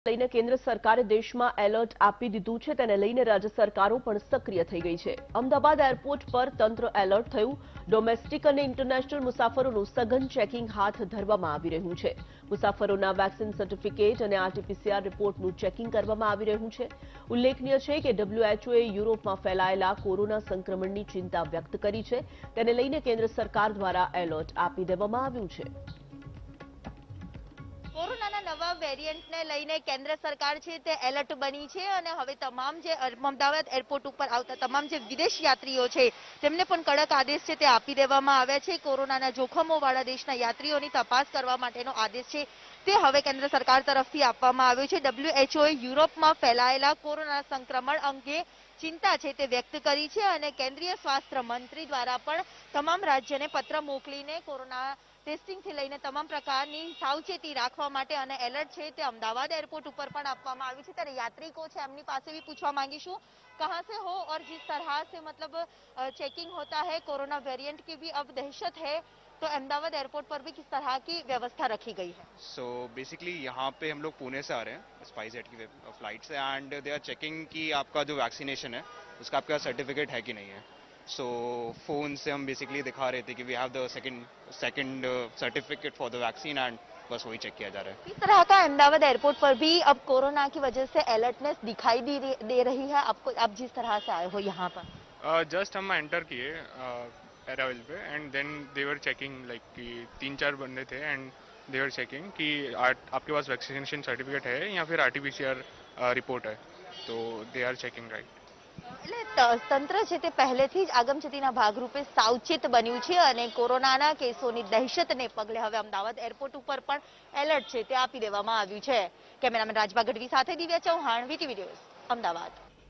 લઈને કેન્દ્ર સરકારે દેશમાં એલર્ટ આપી દીધું છે, તેને લઈને રાજ્ય સરકારો પણ સક્રિય થઈ ગઈ છે. અમદાવાદ એરપોર્ટ પર તંત્ર એલર્ટ થયું. ડોમેસ્ટિક અને ઇન્ટરનેશનલ મુસાફરોનું સઘન ચેકિંગ હાથ ધરવામાં આવી રહ્યું છે. મુસાફરોના વેક્સિન સર્ટિફિકેટ અને આરટીપીસીઆર રિપોર્ટનું ચેકિંગ કરવામાં આવી રહ્યું છે. ઉલ્લેખનીય છે કે WHOએ યુરોપમાં ફેલાયેલા કોરોના સંક્રમણની ચિંતા વ્યક્ત કરી છે. તેને લઈને કેન્દ્ર સરકાર દ્વારા એલર્ટ આપી દેવામાં આવ્યું છે. કોરોનાના નવા વેરિયન્ટને લઈને કેન્દ્ર સરકાર છે તે એલર્ટ બની છે અને હવે તમામ જે અમદાવાદ એરપોર્ટ ઉપર આવતા તમામ જે વિદેશ યાત્રીઓ છે તેમને પણ કડક આદેશ છે તે આપી દેવામાં આવ્યા છે. કોરોનાના જોખમોવાળા દેશના યાત્રીઓની તપાસ કરવા માટેનો આદેશ છે તે હવે કેન્દ્ર સરકાર તરફથી આપવામાં આવ્યો છે. WHOએ યુરોપમાં ફેલાયેલા કોરોના સંક્રમણ અંગે ચિંતા છે તે વ્યક્ત કરી છે અને કેન્દ્રીય સ્વાસ્થ્ય મંત્રી દ્વારા પણ તમામ રાજ્યને પત્ર મોકલીને કોરોના ટેસ્ટિંગથી લઈને તમામ પ્રકારની સાવચેતી રાખવા માટે અને એલર્ટ છે તે અમદાવાદ एयरपोर्ट ઉપર પણ આપવામાં આવ્યું છે. ત્યારે યાત્રિકો છે એમની પાસે भी पूछवा मांगीशू कहाँ से हो और जिस तरह से मतलब चेकिंग होता है कोरोना वेरिएंट की भी अब दहशत है तो अहमदाबाद एयरपोर्ट पर भी किस तरह की व्यवस्था रखी गई है. सो बेसिकली यहाँ पे हम लोग पुणे से आ रहे हैं स्पाइसजेट की फ्लाइट से एंड दे आर चेकिंग कि आपका जो वैक्सीनेशन है उसका आपका सर्टिफिकेट है कि नहीं है. सो फोन से हम बेसिकली दिखा रहे थे कि we have the second certificate for the vaccine and बस वही चेक किया जा रहा है. किस तरह का अहमदाबाद एयरपोर्ट पर भी अब कोरोना की वजह से अलर्टनेस दिखाई दे रही है आपको, आप जिस तरह से आए हो यहाँ पर? जस्ट हम एंटर किए एरावेल पे and then they were checking like कि 3-4 बंदे थे एंड दे वर चेकिंग कि आपके पास वैक्सीनेशन सर्टिफिकेट है या फिर आरटीपीसीआर रिपोर्ट है, तो दे आर चेकिंग राइट. એટલે તંત્ર છે તે પહેલેથી જ આગમચેતીના ભાગરૂપે સાવચેત બન્યું છે અને કોરોનાના કેસોની દહેશતને પગલે હવે અમદાવાદ એરપોર્ટ ઉપર પણ એલર્ટ છે તે આપી દેવામાં આવ્યું છે. કેમેરામેન રાજભા ગઢવી સાથે દિવ્યા ચૌહાણ, વીટીવી ન્યૂઝ, અમદાવાદ.